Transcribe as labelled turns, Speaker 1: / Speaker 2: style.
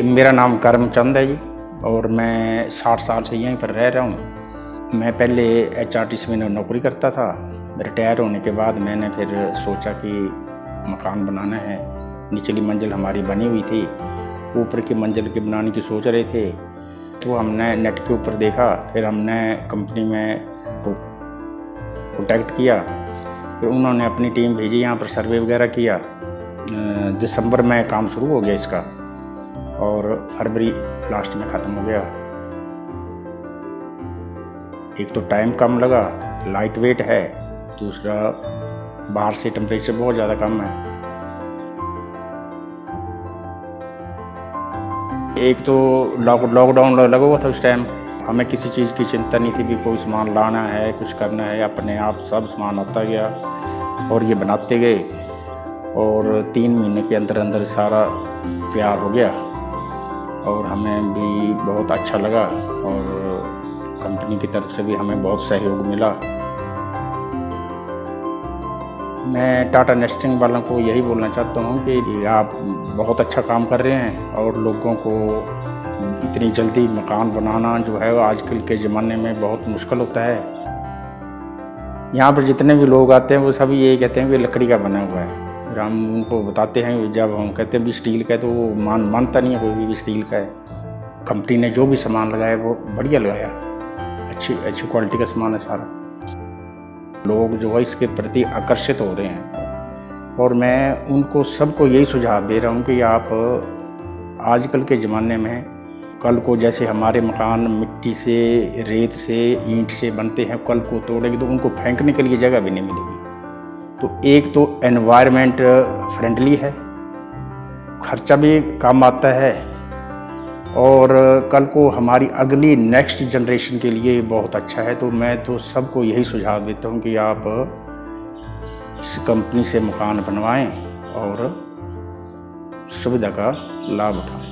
Speaker 1: मेरा नाम करमचंद है जी और मैं 60 साल से यहीं पर रह रहा हूँ। मैं पहले HRTC में नौकरी करता था। रिटायर होने के बाद मैंने फिर सोचा कि मकान बनाना है। निचली मंजिल हमारी बनी हुई थी, ऊपर की मंजिल की बनाने की सोच रहे थे, तो हमने नेट के ऊपर देखा। फिर हमने कंपनी में कॉन्टैक्ट किया, फिर उन्होंने अपनी टीम भेजी, यहाँ पर सर्वे वगैरह किया। दिसंबर में काम शुरू हो गया इसका और फरवरी लास्ट में ख़त्म हो गया। एक तो टाइम कम लगा, लाइट वेट है, दूसरा बाहर से टेम्परेचर बहुत ज़्यादा कम है। एक तो लॉकडाउन लगा हुआ था उस टाइम, हमें किसी चीज़ की चिंता नहीं थी कि कोई सामान लाना है, कुछ करना है। अपने आप सब सामान आता गया और ये बनाते गए और 3 महीने के अंदर अंदर सारा तैयार हो गया और हमें भी बहुत अच्छा लगा और कंपनी की तरफ से भी हमें बहुत सहयोग मिला। मैं टाटा नेस्टिंग वालों को यही बोलना चाहता हूँ कि आप बहुत अच्छा काम कर रहे हैं और लोगों को इतनी जल्दी मकान बनाना जो है आजकल के ज़माने में बहुत मुश्किल होता है। यहाँ पर जितने भी लोग आते हैं वो सभी यही कहते हैं कि लकड़ी का बना हुआ है। फिर हम उनको बताते हैं, जब हम कहते हैं भी स्टील का है, तो वो मानता नहीं है कोई भी स्टील का है। कंपनी ने जो भी सामान लगाया वो बढ़िया लगाया, अच्छी क्वालिटी का सामान है सारा। लोग जो है इसके प्रति आकर्षित हो रहे हैं और मैं उनको सबको यही सुझाव दे रहा हूँ कि आप आजकल के ज़माने में कल को जैसे हमारे मकान मिट्टी से, रेत से, ईंट से बनते हैं, कल को तोड़ेंगे तो उनको फेंकने के लिए जगह भी नहीं मिलेगी। तो एक तो एनवायरनमेंट फ्रेंडली है, खर्चा भी कम आता है और कल को हमारी अगली नेक्स्ट जनरेशन के लिए बहुत अच्छा है। तो मैं तो सबको यही सुझाव देता हूँ कि आप इस कंपनी से मकान बनवाएं और सुविधा का लाभ उठाएं।